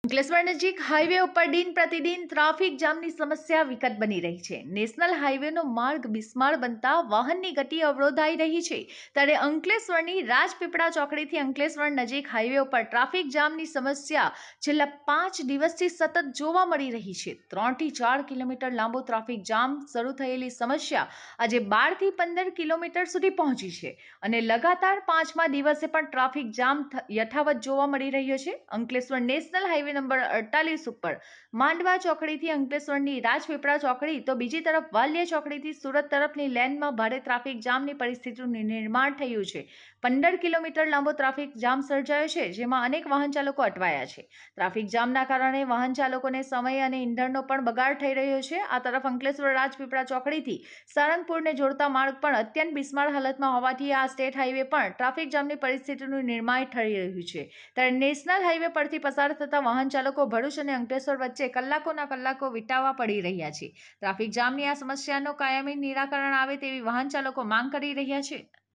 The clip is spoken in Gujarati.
અંકલેશ્વર નજીક હાઈવે ઉપર દિન પ્રતિદિન ટ્રાફિક જામની સમસ્યા વિકટ બની રહી છે. નેશનલ હાઈવેનો માર્ગ બિસ્માર બનતા વાહનની ગતિ અવરોધાઈ રહી છે. ત્યારે અંકલેશ્વરની રાજપીપળા ચોકડીથી અંકલેશ્વર નજીક હાઈવે ઉપર ટ્રાફિક જામની સમસ્યા છેલ્લા 5 દિવસથી સતત જોવા મળી રહી છે. 3 થી 4 કિલોમીટર લાંબો ટ્રાફિક જામ શરૂ થયેલી સમસ્યા આજે 12 થી 15 કિલોમીટર સુધી પહોંચી છે અને લગાતાર 5મા દિવસે પણ ટ્રાફિક જામ યથાવત જોવા મળી રહ્યો છે. અંકલેશ્વર નેશનલ હાઈવે નંબર 48 ઉપર માંડવા ચોકડીથી અંકલેશ્વરની રાજપીપળા ચોકડી તો બીજી તરફ વાલિયા ચોકડીથી સુરત તરફની લેનમાં ભારે ટ્રાફિક જામની પરિસ્થિતિનું નિર્માણ થયું છે. 15 કિલોમીટર લાંબો ટ્રાફિક જામ સર્જાયો છે, જેમાં અનેક વાહન ચાલકો અટવાયા છે. ટ્રાફિક જામના કારણે વાહન ચાલકોને સમય અને ઇંધણનો પણ બગાડ થઈ રહ્યો છે. આ તરફ અંકલેશ્વર રાજપીપળા ચોકડીથી સારંગપુરને જોડતા માર્ગ પણ અત્યંત બિસ્માર હાલતમાં હોવાથી આ સ્ટેટ હાઈવે પણ ટ્રાફિક જામની પરિસ્થિતિનું નિર્માણ થઈ રહ્યું છે. ત્યારે નેશનલ હાઈવે પરથી પસાર થતા વાહન ચાલકો ભરૂચ અને અંકલેશ્વર વચ્ચે કલાકોના કલાકો વિતાવવા પડી રહ્યા છે. ટ્રાફિક જામની આ સમસ્યાનો કાયમી નિરાકરણ આવે તેવી વાહન ચાલકો માંગ કરી રહ્યા છે.